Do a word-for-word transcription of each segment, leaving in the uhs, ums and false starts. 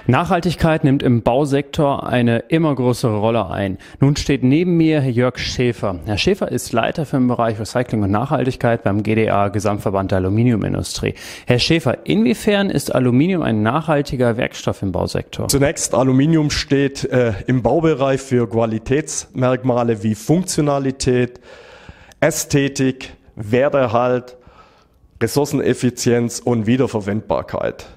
Nachhaltigkeit nimmt im Bausektor eine immer größere Rolle ein. Nun steht neben mir Jörg Schäfer. Herr Schäfer ist Leiter für den Bereich Recycling und Nachhaltigkeit beim G D A, Gesamtverband der Aluminiumindustrie. Herr Schäfer, inwiefern ist Aluminium ein nachhaltiger Werkstoff im Bausektor? Zunächst, Aluminium steht äh, im Baubereich für Qualitätsmerkmale wie Funktionalität, Ästhetik, Werterhalt, Ressourceneffizienz und Wiederverwendbarkeit.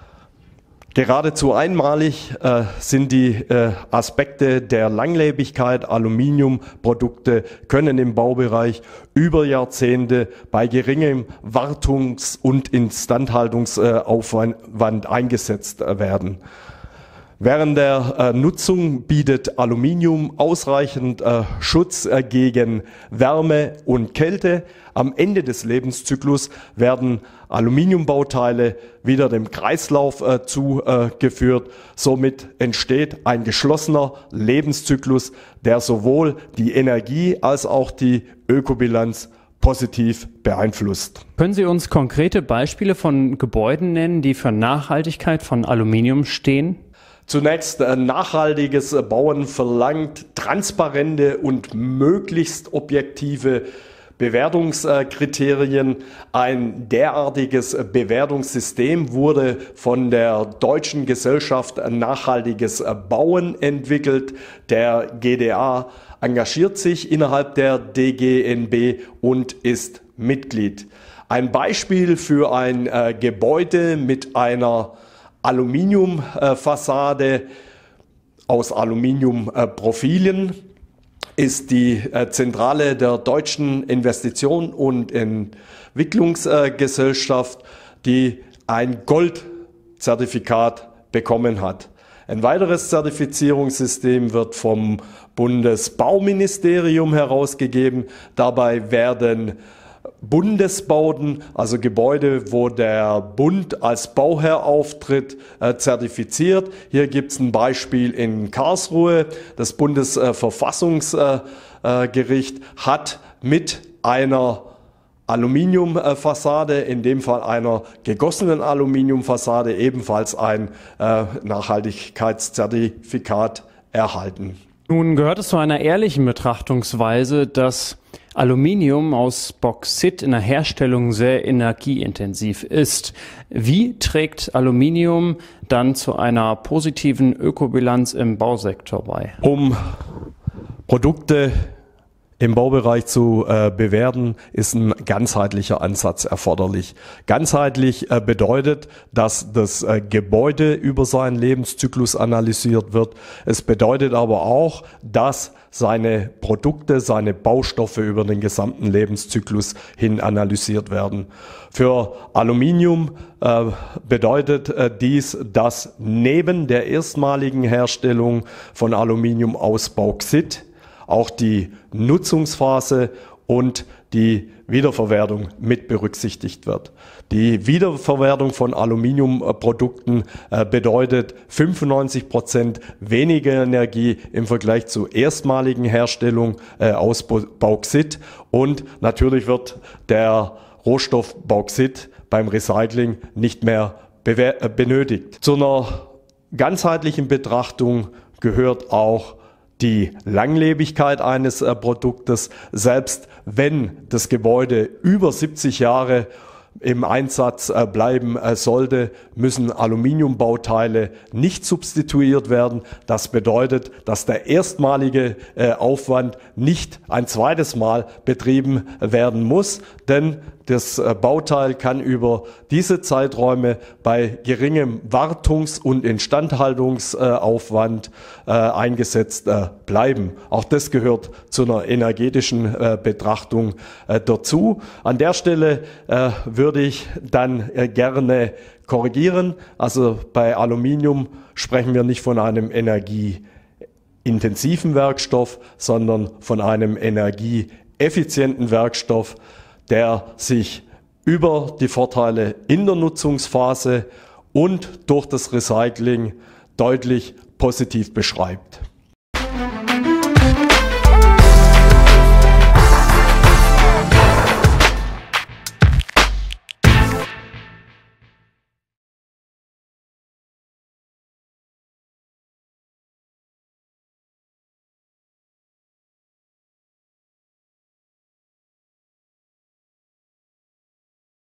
Geradezu einmalig äh, sind die äh, Aspekte der Langlebigkeit. Aluminiumprodukte können im Baubereich über Jahrzehnte bei geringem Wartungs- und Instandhaltungsaufwand äh, eingesetzt äh, werden. Während der äh, Nutzung bietet Aluminium ausreichend äh, Schutz äh, gegen Wärme und Kälte. Am Ende des Lebenszyklus werden Aluminiumbauteile wieder dem Kreislauf äh, zugeführt. Somit entsteht ein geschlossener Lebenszyklus, der sowohl die Energie als auch die Ökobilanz positiv beeinflusst. Können Sie uns konkrete Beispiele von Gebäuden nennen, die für Nachhaltigkeit von Aluminium stehen? Zunächst, nachhaltiges Bauen verlangt transparente und möglichst objektive Bewertungskriterien. Ein derartiges Bewertungssystem wurde von der Deutschen Gesellschaft Nachhaltiges Bauen entwickelt. Der G D A engagiert sich innerhalb der D G N B und ist Mitglied. Ein Beispiel für ein äh, Gebäude mit einer Aluminiumfassade aus Aluminiumprofilen ist die Zentrale der Deutschen Investition- und Entwicklungsgesellschaft, die ein Goldzertifikat bekommen hat. Ein weiteres Zertifizierungssystem wird vom Bundesbauministerium herausgegeben. Dabei werden Bundesbauten, also Gebäude, wo der Bund als Bauherr auftritt, äh, zertifiziert. Hier gibt es ein Beispiel in Karlsruhe. Das Bundesverfassungsgericht hat mit einer Aluminiumfassade, in dem Fall einer gegossenen Aluminiumfassade, ebenfalls ein äh, Nachhaltigkeitszertifikat erhalten. Nun gehört es zu einer ehrlichen Betrachtungsweise, dass Aluminium aus Bauxit in der Herstellung sehr energieintensiv ist. Wie trägt Aluminium dann zu einer positiven Ökobilanz im Bausektor bei? Um Produkte im Baubereich zu äh, bewerten, ist ein ganzheitlicher Ansatz erforderlich. Ganzheitlich äh, bedeutet, dass das äh, Gebäude über seinen Lebenszyklus analysiert wird. Es bedeutet aber auch, dass seine Produkte, seine Baustoffe über den gesamten Lebenszyklus hin analysiert werden. Für Aluminium äh, bedeutet äh, dies, dass neben der erstmaligen Herstellung von Aluminium aus Bauxit auch die Nutzungsphase und die Wiederverwertung mit berücksichtigt wird. Die Wiederverwertung von Aluminiumprodukten äh, bedeutet fünfundneunzig Prozent weniger Energie im Vergleich zur erstmaligen Herstellung äh, aus Bauxit, und natürlich wird der Rohstoff Bauxit beim Recycling nicht mehr benötigt. Zu einer ganzheitlichen Betrachtung gehört auch die Langlebigkeit eines äh, Produktes. Selbst wenn das Gebäude über siebzig Jahre im Einsatz äh, bleiben äh, sollte, müssen Aluminiumbauteile nicht substituiert werden. Das bedeutet, dass der erstmalige äh, Aufwand nicht ein zweites Mal betrieben werden muss, denn das äh, Bauteil kann über diese Zeiträume bei geringem Wartungs- und Instandhaltungsaufwand äh, eingesetzt äh, bleiben. Auch das gehört zu einer energetischen äh, Betrachtung äh, dazu. An der Stelle äh, würde ich dann äh, gerne korrigieren. Also bei Aluminium sprechen wir nicht von einem energieintensiven Werkstoff, sondern von einem energieeffizienten Werkstoff, der sich über die Vorteile in der Nutzungsphase und durch das Recycling deutlich positiv beschreibt.